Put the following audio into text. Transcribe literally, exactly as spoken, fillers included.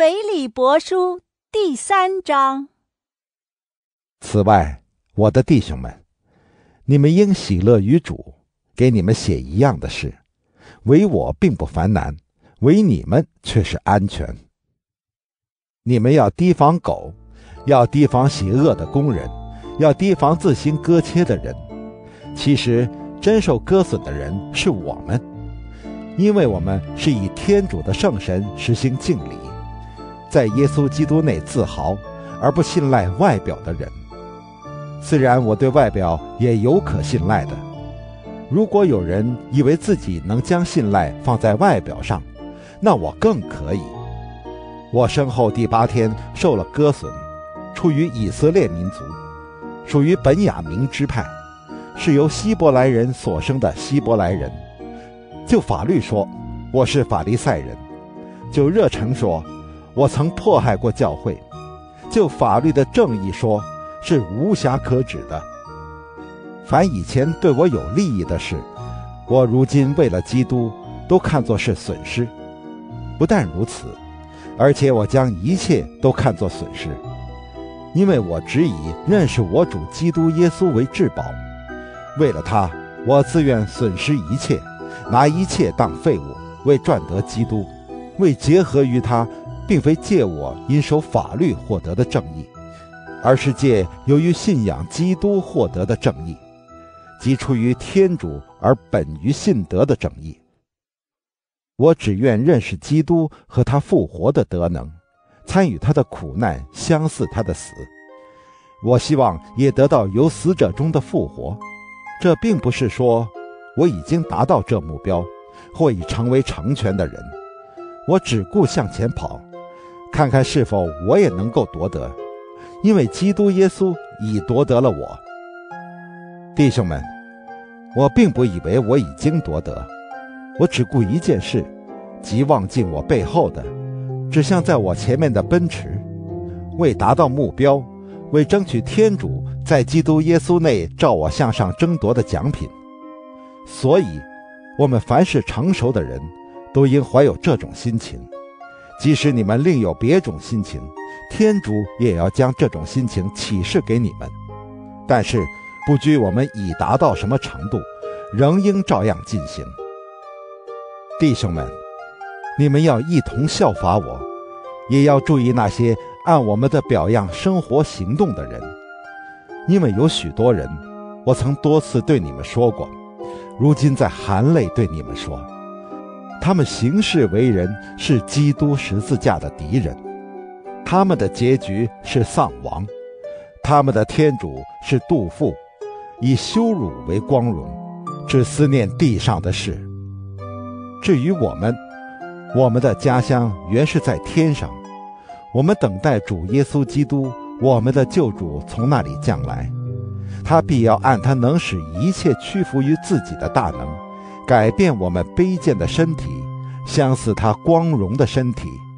腓立伯书第三章。 此外，我的弟兄们，你们应喜乐于主，给你们写一样的事，唯我并不烦难，唯你们却是安全。你们要提防狗，要提防邪恶的工人，要提防自行割切的人。其实真受割损的人是我们，因为我们是以天主的圣神实行敬礼，在耶稣基督内自豪，而不信赖外表的人。虽然我对外表也有可信赖的，如果有人以为自己能将信赖放在外表上，那我更可以。我身后第八天受了割损，出于以色列民族，属于本雅明支派，是由希伯来人所生的希伯来人。就法律说，我是法利赛人；就热诚说，我曾迫害过教会；就法律的正义说，是无瑕可指的。凡以前对我有利益的事，我如今为了基督都看作是损失。不但如此，而且我将一切都看作损失，因为我只以认识我主基督耶稣为至宝。为了他，我自愿损失一切，拿一切当废物，为赚得基督，为结合于他，并非借我因守法律获得的正义，而是借由于信仰基督获得的正义，即出于天主而本于信德的正义。我只愿认识基督和他复活的德能，参与他的苦难，相似他的死。我希望也得到由死者中的复活。这并不是说我已经达到这目标，或已成为成全的人。我只顾向前跑，看看是否我也能够夺得，因为基督耶稣已夺得了我。弟兄们，我并不以为我已经夺得，我只顾一件事，即望进我背后的，只像在我前面的奔驰，为达到目标，为争取天主在基督耶稣内照我向上争夺的奖品。所以我们凡是成熟的人，都应怀有这种心情。即使你们另有别种心情，天主也要将这种心情启示给你们。但是不拘我们已达到什么程度，仍应照样进行。弟兄们，你们要一同效法我，也要注意那些按我们的表样生活行动的人。因为有许多人，我曾多次对你们说过，如今在含泪对你们说，他们行事为人是基督十字架的敌人，他们的结局是丧亡，他们的天主是妒妇，以羞辱为光荣，只思念地上的事。至于我们，我们的家乡原是在天上，我们等待主耶稣基督，我们的救主从那里降来，他必要按他能使一切屈服于自己的大能，改变我们卑贱的身体，相似他光荣的身体，